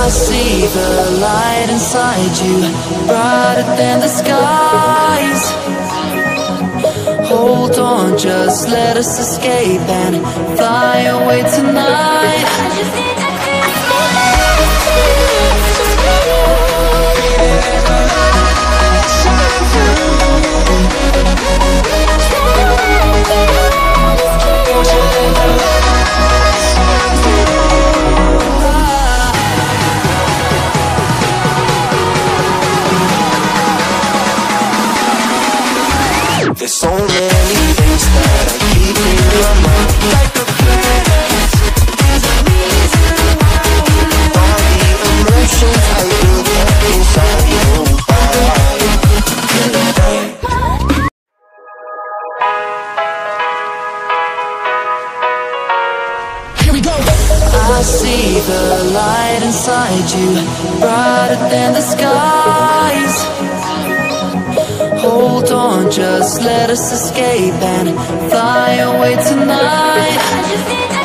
I see the light inside you, brighter than the skies. Hold on, just let us escape and fly away tonight. There's so many things that I keep in my mind, like the past. There's a reason why. All the emotions I built up inside your body. Here we go. I see the light inside you, brighter than the skies. Hold on, just let us escape and fly away tonight.